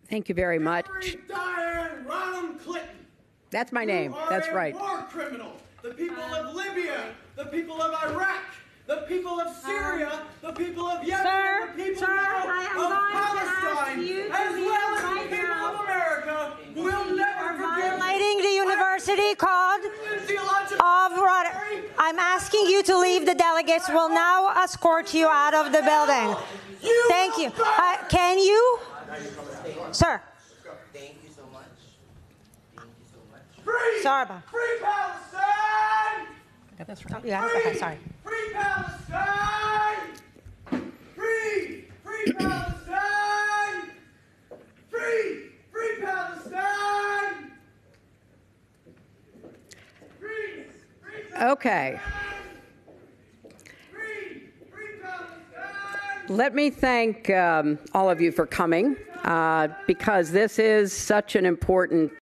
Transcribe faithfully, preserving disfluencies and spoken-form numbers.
Thank you very much. Mary Diane Ronald Clinton. That's my name. You are That's a right. war criminal. The people of Libya, the people of Iraq, the people of Syria, the people of Yemen, Sir, the people sir, now I am of going to Palestine, ask you to as leave well as right the people now. of America, will never forgive. Violating the university code Theological- of Rod- I'm asking you to leave. The delegates will now escort you out of the building. You Thank you. will Uh, can you, sir? Thank you so much. Thank you so much. Free! Sarba. Free Palestine! That's right. Yeah, Free! okay, sorry. Free Palestine! Free! Free Palestine! Free! Free Palestine! Free! Free Palestine! Okay. Free! Free Palestine! Let me thank um, all of you for coming uh, because this is such an important